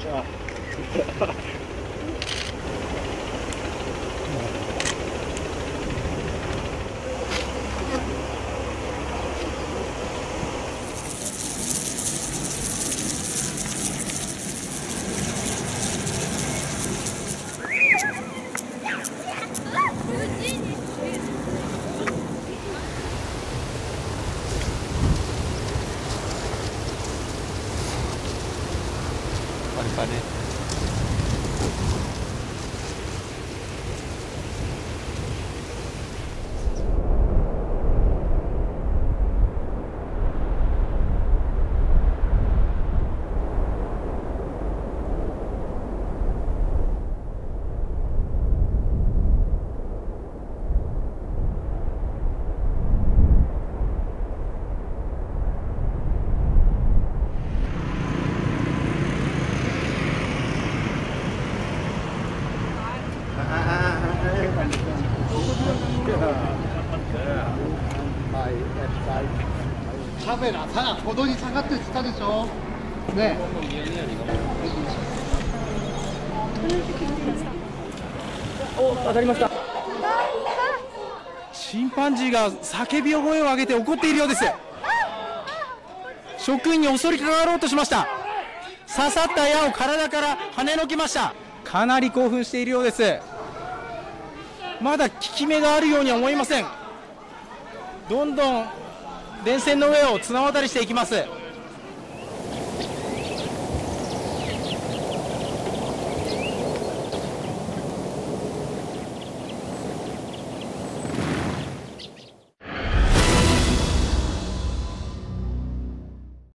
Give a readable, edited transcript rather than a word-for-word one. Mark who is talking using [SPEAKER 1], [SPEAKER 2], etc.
[SPEAKER 1] パリパリ。
[SPEAKER 2] カメラさ、歩道に下がってって言ったでしょ。ね。
[SPEAKER 3] お、当たりました。
[SPEAKER 1] チンパンジーが叫び声を上げて怒っているようです。職員に襲いかかろうとしました。刺さった矢を体から跳ねのけました。かなり興奮しているようです。まだ効き目があるようには思いません。どんどん電線の上を綱渡りしていきます。